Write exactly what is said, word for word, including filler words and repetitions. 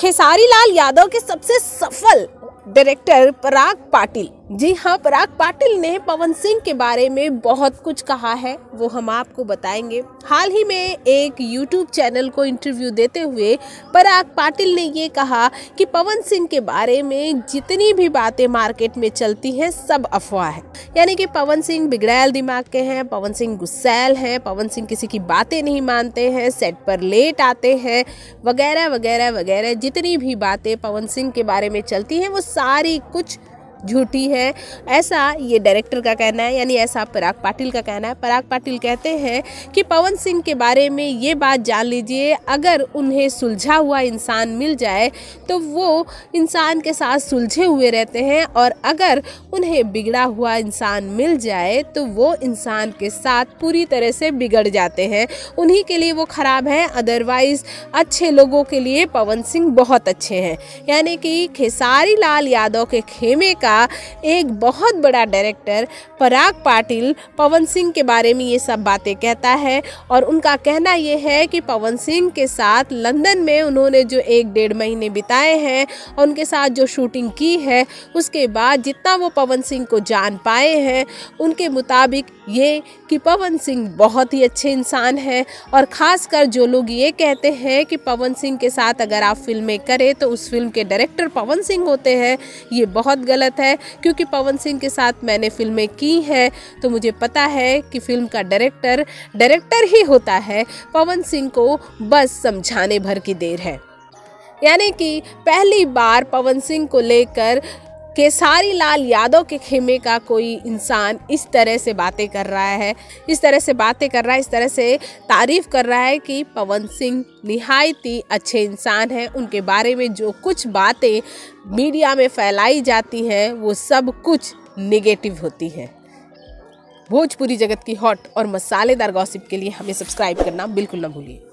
खेसारी लाल यादव के सबसे सफल डायरेक्टर पराग पाटिल, जी हाँ, पराग पाटिल ने पवन सिंह के बारे में बहुत कुछ कहा है, वो हम आपको बताएंगे। हाल ही में एक यूट्यूब चैनल को इंटरव्यू देते हुए पराग पाटिल ने ये कहा कि पवन सिंह के बारे में जितनी भी बातें मार्केट में चलती हैं सब अफवाह है। यानी कि पवन सिंह बिगड़ैल दिमाग के हैं, पवन सिंह गुस्सैल हैं, पवन सिंह किसी की बातें नहीं मानते हैं, सेट पर लेट आते हैं, वगैरह वगैरह वगैरह। जितनी भी बातें पवन सिंह के बारे में चलती हैं वो सारी कुछ झूठी है, ऐसा ये डायरेक्टर का कहना है, यानी ऐसा पराग पाटिल का कहना है। पराग पाटिल कहते हैं कि पवन सिंह के बारे में ये बात जान लीजिए, अगर उन्हें सुलझा हुआ इंसान मिल जाए तो वो इंसान के साथ सुलझे हुए रहते हैं, और अगर उन्हें बिगड़ा हुआ इंसान मिल जाए तो वो इंसान के साथ पूरी तरह से बिगड़ जाते हैं। उन्हीं के लिए वो खराब हैं, अदरवाइज अच्छे लोगों के लिए पवन सिंह बहुत अच्छे हैं। यानी कि खेसारी लाल यादव के खेमे का एक बहुत बड़ा डायरेक्टर पराग पाटिल पवन सिंह के बारे में ये सब बातें कहता है, और उनका कहना ये है कि पवन सिंह के साथ लंदन में उन्होंने जो एक डेढ़ महीने बिताए हैं और उनके साथ जो शूटिंग की है, उसके बाद जितना वो पवन सिंह को जान पाए हैं, उनके मुताबिक ये कि पवन सिंह बहुत ही अच्छे इंसान हैं। और ख़ासकर जो लोग ये कहते हैं कि पवन सिंह के साथ अगर आप फिल्में करें तो उस फिल्म के डायरेक्टर पवन सिंह होते हैं, ये बहुत गलत है। क्योंकि पवन सिंह के साथ मैंने फिल्में की हैं तो मुझे पता है कि फिल्म का डायरेक्टर डायरेक्टर ही होता है, पवन सिंह को बस समझाने भर की देर है। यानी कि पहली बार पवन सिंह को लेकर खेसारी लाल यादव के खेमे का कोई इंसान इस तरह से बातें कर रहा है, इस तरह से बातें कर रहा है, इस तरह से तारीफ कर रहा है कि पवन सिंह निहायत ही अच्छे इंसान हैं। उनके बारे में जो कुछ बातें मीडिया में फैलाई जाती हैं वो सब कुछ नेगेटिव होती हैं। भोजपुरी जगत की हॉट और मसालेदार गॉसिप के लिए हमें सब्सक्राइब करना बिल्कुल ना भूलिए।